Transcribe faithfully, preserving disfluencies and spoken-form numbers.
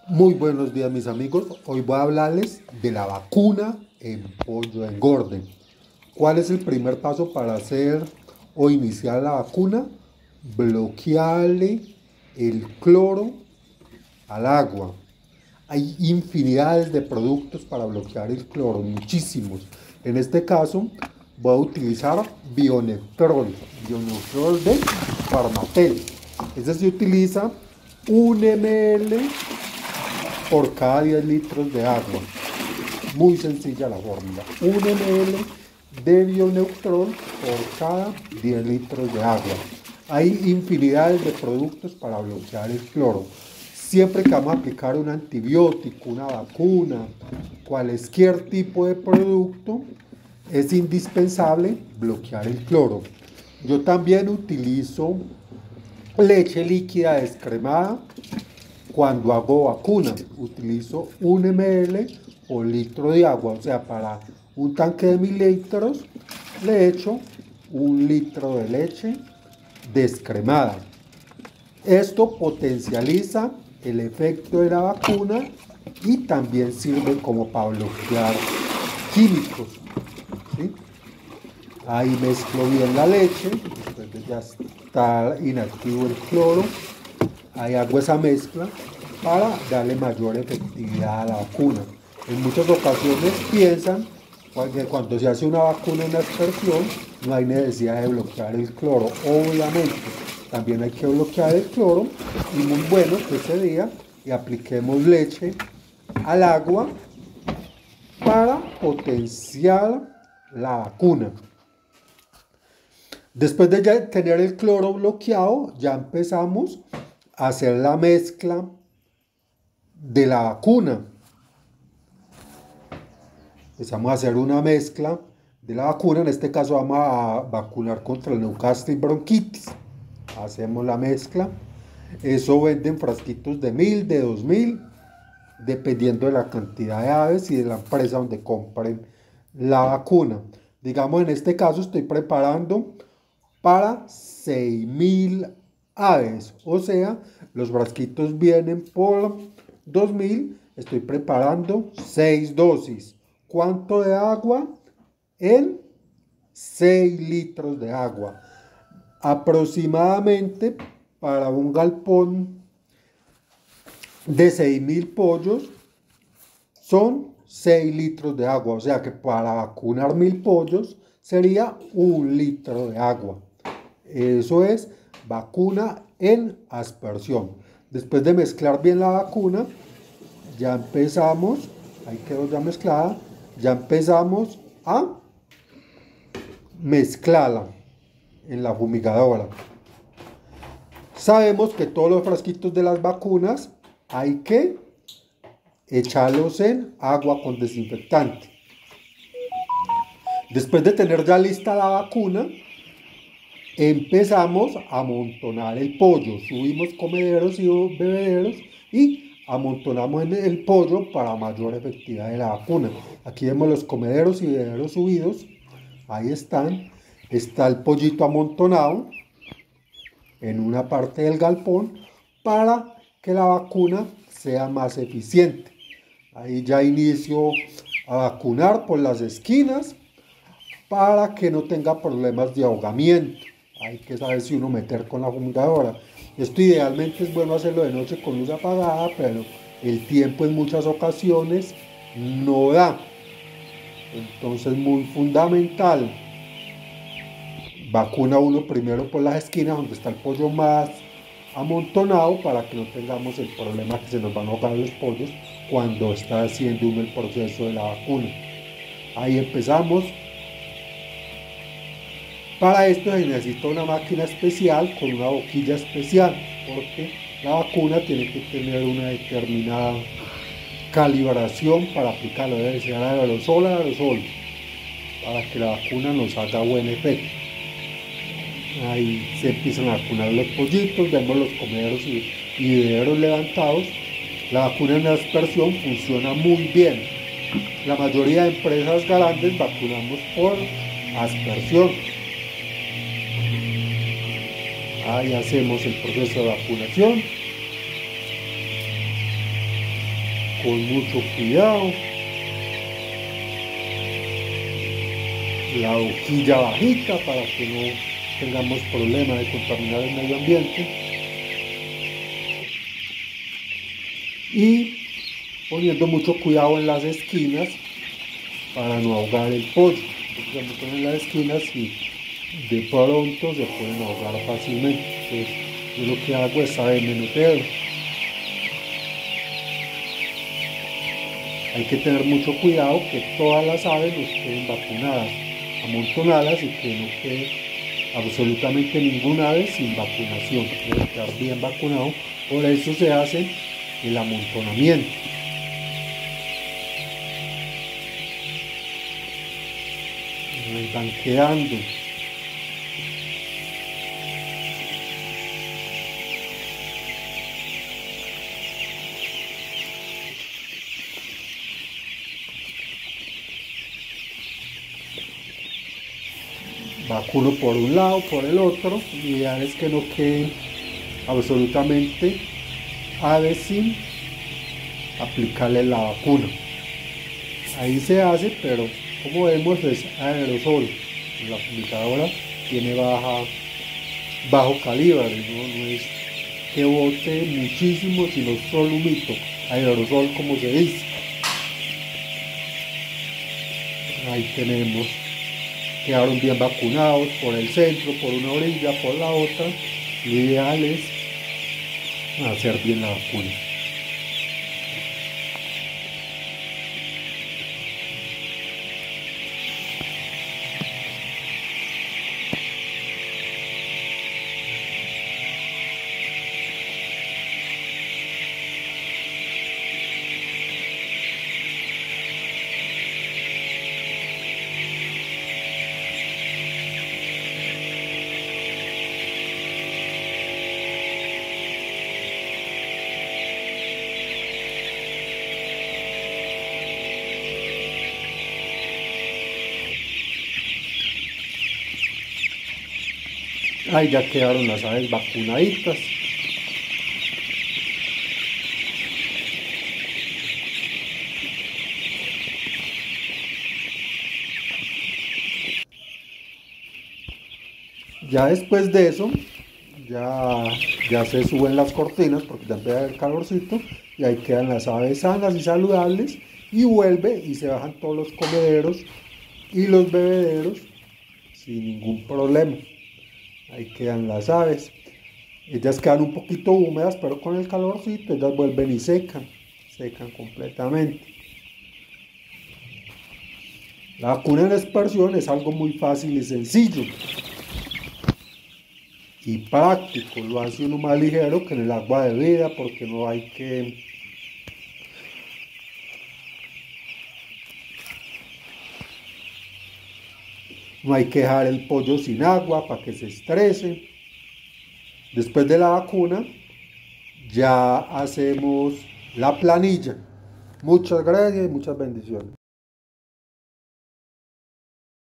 Muy buenos días mis amigos, hoy voy a hablarles de la vacuna en pollo engorde. ¿Cuál es el primer paso para hacer o iniciar la vacuna? Bloquearle el cloro al agua. Hay infinidades de productos para bloquear el cloro, muchísimos. En este caso voy a utilizar Bioneutrol, Bioneutrol de Pharmatel. Este se utiliza un mililitro por cada diez litros de agua. Muy sencilla la fórmula. un mililitro de Bioneutrol por cada diez litros de agua. Hay infinidades de productos para bloquear el cloro. Siempre que vamos a aplicar un antibiótico, una vacuna, cualquier tipo de producto, es indispensable bloquear el cloro. Yo también utilizo leche líquida descremada. Cuando hago vacuna, utilizo un mililitro por litro de agua, o sea, para un tanque de mil litros, le echo un litro de leche descremada. Esto potencializa el efecto de la vacuna y también sirve como para bloquear químicos, ¿sí? Ahí mezclo bien la leche, después de ya está inactivo el cloro. Ahí hago esa mezcla para darle mayor efectividad a la vacuna. En muchas ocasiones piensan que cuando se hace una vacuna, una aspersión, no hay necesidad de bloquear el cloro. Obviamente, también hay que bloquear el cloro y muy bueno que ese día y apliquemos leche al agua para potenciar la vacuna. Después de ya tener el cloro bloqueado, ya empezamos a hacer la mezcla de la vacuna. Empezamos a hacer una mezcla de la vacuna. En este caso vamos a vacunar contra el Newcastle y bronquitis. Hacemos la mezcla. Eso venden frasquitos de mil, de dos mil, dependiendo de la cantidad de aves y de la empresa donde compren la vacuna. Digamos, en este caso estoy preparando para seis mil aves, o sea, los frasquitos vienen por dos mil, estoy preparando seis dosis. ¿Cuánto de agua? En seis litros de agua. Aproximadamente para un galpón de seis mil pollos son seis litros de agua, o sea que para vacunar mil pollos sería un litro de agua. Eso es vacuna en aspersión. Después de mezclar bien la vacuna, ya empezamos, ahí quedó ya mezclada, ya empezamos a mezclarla en la fumigadora. Sabemos que todos los frasquitos de las vacunas hay que echarlos en agua con desinfectante. Después de tener ya lista la vacuna, empezamos a amontonar el pollo. Subimos comederos y bebederos y amontonamos en el pollo para mayor efectividad de la vacuna. Aquí vemos los comederos y bebederos subidos. Ahí están. Está el pollito amontonado en una parte del galpón para que la vacuna sea más eficiente. Ahí ya inicio a vacunar por las esquinas para que no tenga problemas de ahogamiento. Hay que saber si uno meter con la fumigadora. Esto idealmente es bueno hacerlo de noche con luz apagada, pero el tiempo en muchas ocasiones no da. Entonces muy fundamental. Vacuna uno primero por las esquinas donde está el pollo más amontonado para que no tengamos el problema que se nos van a ahogar los pollos cuando está haciendo uno el proceso de la vacuna. Ahí empezamos. Para esto se necesita una máquina especial con una boquilla especial, porque la vacuna tiene que tener una determinada calibración para aplicarlo, debe ser aerosol a aerosol, para que la vacuna nos haga buen efecto. Ahí se empiezan a vacunar los pollitos, vemos los comederos y, y bebederos levantados. La vacuna en aspersión funciona muy bien. La mayoría de empresas grandes vacunamos por aspersión. Ahí hacemos el proceso de vacunación. con mucho cuidado, la boquilla bajita para que no tengamos problema de contaminar el medio ambiente, y poniendo mucho cuidado en las esquinas para no ahogar el pollo, porque se meten en las esquinas y de pronto se pueden ahogar fácilmente. Entonces yo lo que hago es saberme meter. Hay que tener mucho cuidado que todas las aves no estén vacunadas, amontonadas, y que no quede absolutamente ninguna ave sin vacunación. Debe estar bien vacunado, por eso se hace el amontonamiento. Ahí van quedando. Vacuno por un lado, por el otro. Lo ideal es que no queden absolutamente aves sin aplicarle la vacuna. Ahí se hace, pero como vemos es aerosol. La aplicadora tiene baja, bajo calibre, ¿no? No es que bote muchísimo, sino solo un humito, aerosol como se dice. Ahí tenemos. Quedaron bien vacunados por el centro, por una orilla, por la otra. Lo ideal es hacer bien la vacuna. Ahí ya quedaron las aves vacunaditas. Ya después de eso, ya, ya se suben las cortinas porque ya empieza el calorcito, y ahí quedan las aves sanas y saludables, y vuelve y se bajan todos los comederos y los bebederos sin ningún problema. Ahí quedan las aves. Ellas quedan un poquito húmedas, pero con el calorcito ellas vuelven y secan, secan completamente. La vacuna en aspersión es algo muy fácil y sencillo y práctico. Lo hace uno más ligero que en el agua de vida, porque no hay que no hay que dejar el pollo sin agua para que se estrese. Después de la vacuna ya hacemos la planilla. Muchas gracias y muchas bendiciones.